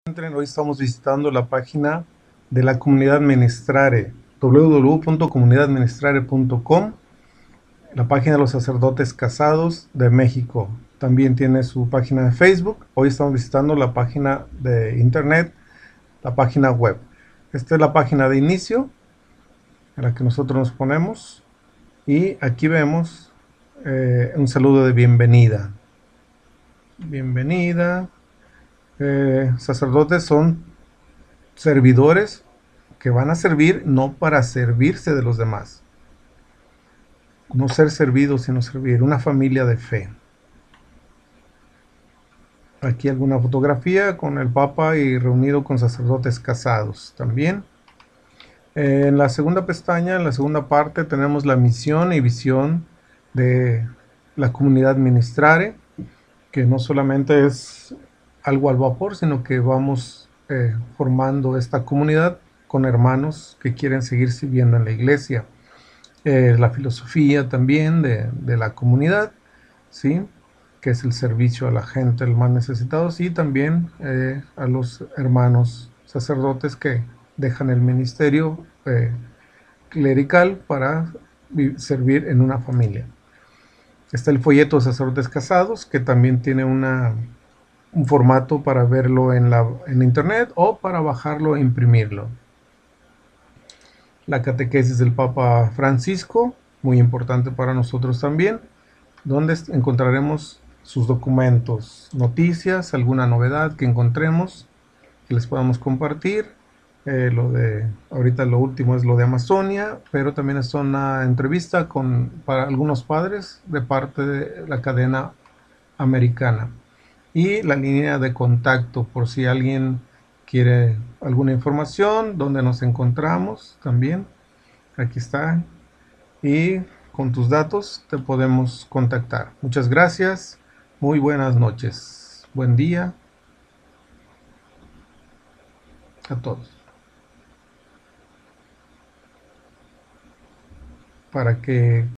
Hoy estamos visitando la página de la comunidad Menestrare, www.comunidadmenestrare.com, la página de los sacerdotes casados de México. También tiene su página de Facebook. Hoy estamos visitando la página de internet, la página web. Esta es la página de inicio en la que nosotros nos ponemos y aquí vemos un saludo de bienvenida. Bienvenida. Sacerdotes son servidores que van a servir no para servirse de los demás, no ser servidos sino servir, una familia de fe. Aquí alguna fotografía con el Papa y reunido con sacerdotes casados también. En la segunda pestaña, en la segunda parte, tenemos la misión y visión de la comunidad Ministrare, que no solamente es algo al vapor, sino que vamos formando esta comunidad con hermanos que quieren seguir sirviendo en la iglesia. La filosofía también de la comunidad, ¿sí? Que es el servicio a la gente, el más necesitados, y también a los hermanos sacerdotes que dejan el ministerio clerical para servir en una familia. Está el folleto de sacerdotes casados, que también tiene un formato para verlo en internet o para bajarlo e imprimirlo. La catequesis del Papa Francisco, muy importante para nosotros también, donde encontraremos sus documentos, noticias, alguna novedad que encontremos, que les podamos compartir. Ahorita lo último es lo de Amazonia, pero también es una entrevista para algunos padres de parte de la cadena americana. Y la línea de contacto, por si alguien quiere alguna información, donde nos encontramos también. Aquí está. Y con tus datos te podemos contactar. Muchas gracias. Muy buenas noches. Buen día a todos. Para que